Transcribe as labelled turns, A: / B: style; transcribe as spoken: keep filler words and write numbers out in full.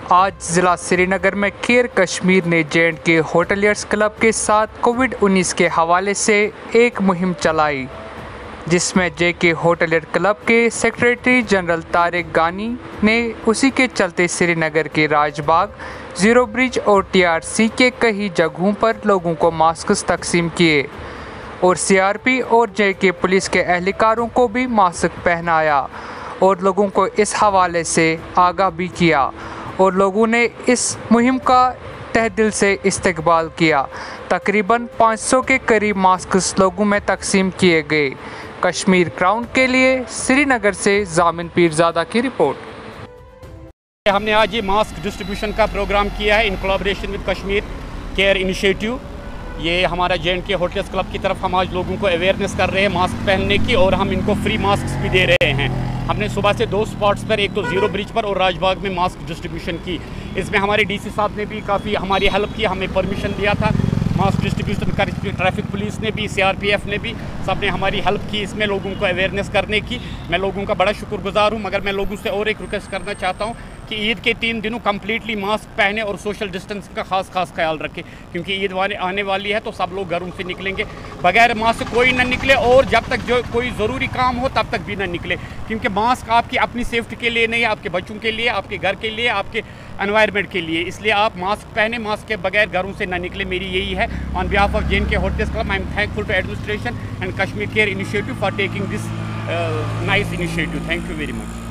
A: आज ज़िला श्रीनगर में केयर कश्मीर ने J and K hoteliers club के साथ कोविड उन्नीस के हवाले से एक मुहिम चलाई, जिसमें जे के होटलियर क्लब के सेक्रेटरी जनरल तारिक गानी ने उसी के चलते श्रीनगर के राजबाग, जीरो ब्रिज और टी आर सी के कई जगहों पर लोगों को मास्क तकसीम किए और सी आर पी और जे के पुलिस के एहलकारों को भी मास्क पहनाया और लोगों को इस हवाले से आगाह भी किया और लोगों ने इस मुहिम का तहे दिल से इस्तकबाल किया। तकरीबन पाँच सौ के करीब मास्क लोगों में तकसीम किए गए। कश्मीर क्राउन के लिए श्रीनगर से जामिन पीरजादा की रिपोर्ट।
B: हमने आज ये मास्क डिस्ट्रीब्यूशन का प्रोग्राम किया है in collaboration with Kashmir care initiative. ये हमारा J and K hotels club की तरफ हम आज लोगों को अवेयरनेस कर रहे हैं मास्क पहनने की, और हम इनको फ्री मास्क भी दे रहे हैं। हमने सुबह से दो स्पॉट्स पर, एक तो जीरो ब्रिज पर और राजबाग में मास्क डिस्ट्रीब्यूशन की। इसमें हमारे डीसी साहब ने भी काफ़ी हमारी हेल्प की, हमें परमिशन दिया था मास्क डिस्ट्रीब्यूशन कर। ट्रैफिक पुलिस ने भी, सी आर पी एफ ने भी, सब ने हमारी हेल्प की इसमें लोगों को अवेयरनेस करने की। मैं लोगों का बड़ा शुक्रगुजार हूँ, मगर मैं लोगों से और एक रिक्वेस्ट करना चाहता हूँ कि ईद के तीन दिनों कम्प्लीटली मास्क पहने और सोशल डिस्टेंस का खास खास ख्याल रखें, क्योंकि ईद आने वाली है तो सब लोग घरों से निकलेंगे। बगैर मास्क कोई ना निकले, और जब तक जो कोई ज़रूरी काम हो तब तक भी ना निकले, क्योंकि मास्क आपकी अपनी सेफ्टी के लिए नहीं है, आपके बच्चों के लिए, आपके घर के लिए, आपके एनवायरनमेंट के लिए। इसलिए आप मास्क पहने, मास्क के बगैर घरों से ना निकले, मेरी यही है। On behalf of J and K hotels club, I am thankful to administration and Kashmir care initiative for taking this nice initiative. Thank you very much.